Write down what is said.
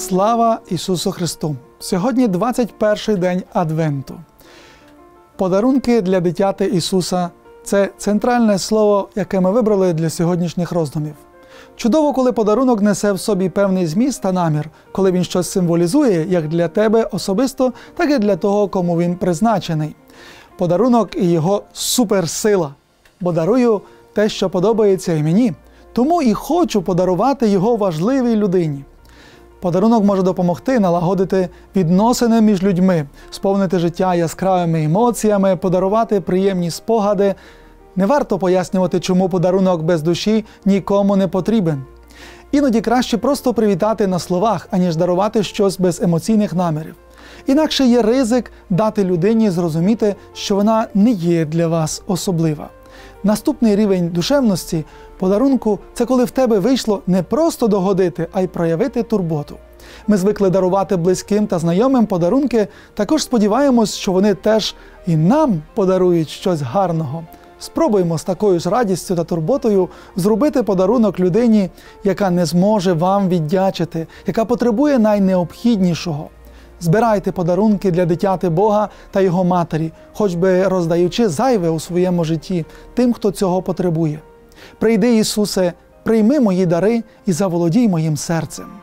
Слава Ісусу Христу! Сьогодні 21-й день Адвенту. Подарунки для дитяти Ісуса – це центральне слово, яке ми вибрали для сьогоднішніх роздумів. Чудово, коли подарунок несе в собі певний зміст та намір, коли він щось символізує як для тебе особисто, так і для того, кому він призначений. Подарунок і його суперсила, бо дарую те, що подобається і мені, тому і хочу подарувати його важливій людині. Подарунок може допомогти налагодити відносини між людьми, сповнити життя яскравими емоціями, подарувати приємні спогади. Не варто пояснювати, чому подарунок без душі нікому не потрібен. Іноді краще просто привітати на словах, аніж дарувати щось без емоційних намірів. Інакше є ризик дати людині зрозуміти, що вона не є для вас особлива. Наступний рівень душевності подарунку – це коли в тебе вийшло не просто догодити, а й проявити турботу. Ми звикли дарувати близьким та знайомим подарунки, також сподіваємось, що вони теж і нам подарують щось гарного. Спробуємо з такою ж радістю та турботою зробити подарунок людині, яка не зможе вам віддячити, яка потребує найнеобхіднішого. Збирайте подарунки для дитяти Бога та Його Матері, хоч би роздаючи зайве у своєму житті тим, хто цього потребує. Прийди, Ісусе, прийми мої дари і заволодій моїм серцем.